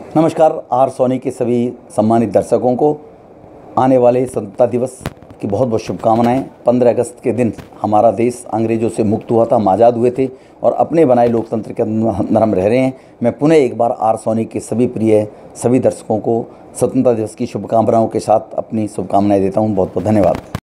नमस्कार। आर सोनी के सभी सम्मानित दर्शकों को आने वाले स्वतंत्रता दिवस की बहुत बहुत शुभकामनाएं। 15 अगस्त के दिन हमारा देश अंग्रेज़ों से मुक्त हुआ था, हम आज़ाद हुए थे और अपने बनाए लोकतंत्र के अंदर हम रह रहे हैं। मैं पुनः एक बार आर सोनी के सभी प्रिय सभी दर्शकों को स्वतंत्रता दिवस की शुभकामनाओं के साथ अपनी शुभकामनाएं देता हूं। बहुत बहुत धन्यवाद।